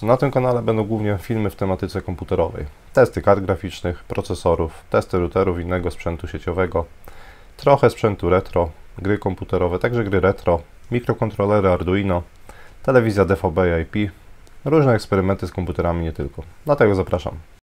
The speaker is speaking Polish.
Na tym kanale będą głównie filmy w tematyce komputerowej. Testy kart graficznych, procesorów, testy routerów i innego sprzętu sieciowego, trochę sprzętu retro, gry komputerowe, także gry retro, mikrokontrolery Arduino, telewizja DVB i IP, różne eksperymenty z komputerami nie tylko. Dlatego zapraszam.